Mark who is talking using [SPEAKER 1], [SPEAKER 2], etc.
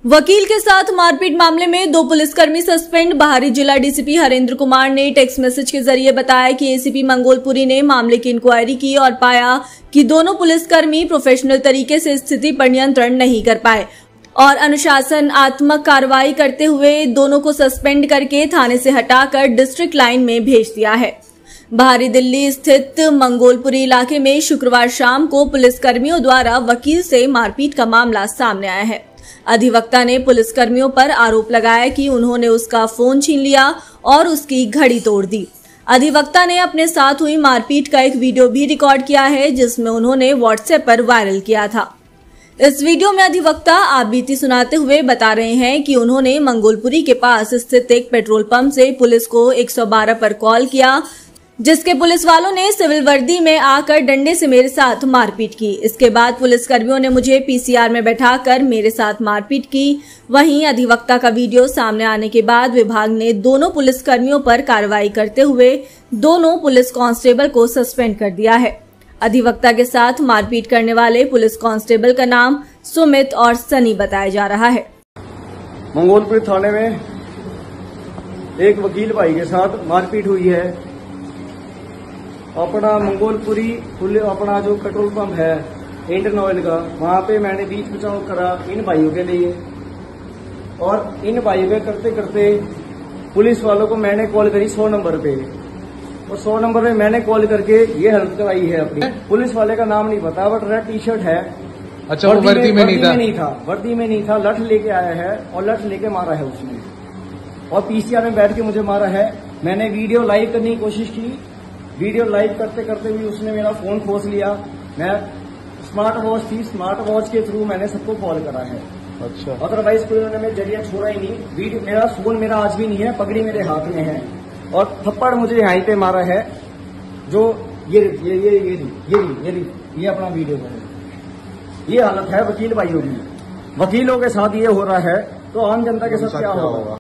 [SPEAKER 1] वकील के साथ मारपीट मामले में 2 पुलिसकर्मी सस्पेंड। बाहरी जिला डीसीपी हरेंद्र कुमार ने टेक्स्ट मैसेज के जरिए बताया कि एसीपी मंगोलपुरी ने मामले की इंक्वायरी की और पाया कि दोनों पुलिसकर्मी प्रोफेशनल तरीके से स्थिति पर नियंत्रण नहीं कर पाए और अनुशासनात्मक कार्रवाई करते हुए दोनों को सस्पेंड करके थाने से हटाकर डिस्ट्रिक्ट लाइन में भेज दिया है। बाहरी दिल्ली स्थित मंगोलपुरी इलाके में शुक्रवार शाम को पुलिसकर्मियों द्वारा वकील से मारपीट का मामला सामने आया है। अधिवक्ता ने पुलिसकर्मियों पर आरोप लगाया कि उन्होंने उसका फोन छीन लिया और उसकी घड़ी तोड़ दी। अधिवक्ता ने अपने साथ हुई मारपीट का एक वीडियो भी रिकॉर्ड किया है, जिसमें उन्होंने व्हाट्सएप पर वायरल किया था। इस वीडियो में अधिवक्ता आपबीती सुनाते हुए बता रहे हैं कि उन्होंने मंगोलपुरी के पास स्थित एक पेट्रोल पंप से पुलिस को 112 पर कॉल किया, जिसके पुलिस वालों ने सिविल वर्दी में आकर डंडे से मेरे साथ मारपीट की। इसके बाद पुलिसकर्मियों ने मुझे पीसीआर में बैठाकर मेरे साथ मारपीट की। वहीं अधिवक्ता का वीडियो सामने आने के बाद विभाग ने दोनों पुलिसकर्मियों पर कार्रवाई करते हुए दोनों पुलिस कांस्टेबल को सस्पेंड कर दिया है। अधिवक्ता के साथ मारपीट करने वाले पुलिस कांस्टेबल का नाम सुमित और सनी बताया जा रहा है।
[SPEAKER 2] मंगोलपुर थाने में एक वकील भाई के साथ मारपीट हुई है। अपना मंगोलपुरी अपना जो पेट्रोल पंप है इंडियन ऑयल का, वहां पे मैंने बीच बचाव करा इन भाइयों के लिए और इन भाइयों के करते करते पुलिस वालों को मैंने कॉल करी 100 नंबर पे और 100 नंबर पे मैंने कॉल करके ये हेल्प कराई है अपनी। पुलिस वाले का नाम नहीं पता, बट रेड टी शर्ट है।
[SPEAKER 3] अच्छा, वो वर्दी में नहीं था।
[SPEAKER 2] वर्दी में नहीं था, लठ लेके आया है और लठ लेके मारा है उसने और पीसीआर में बैठ के मुझे मारा है। मैंने वीडियो लाइव करने की कोशिश की, वीडियो लाइव करते करते भी उसने मेरा फोन खोस लिया। मैं स्मार्ट वॉच थी, स्मार्ट वॉच के थ्रू मैंने सबको कॉल करा है।
[SPEAKER 3] अच्छा,
[SPEAKER 2] अदरवाइज कोई उन्होंने मेरा जरिया छोड़ा ही नहीं। वीडियो मेरा फोन मेरा आज भी नहीं है, पगड़ी मेरे हाथ में है और थप्पड़ मुझे यहीं पे मारा है। जो ये अपना वीडियो है। ये हालत है वकील भाइयों की। वकीलों के साथ ये हो रहा है तो आम जनता के साथ क्या होगा।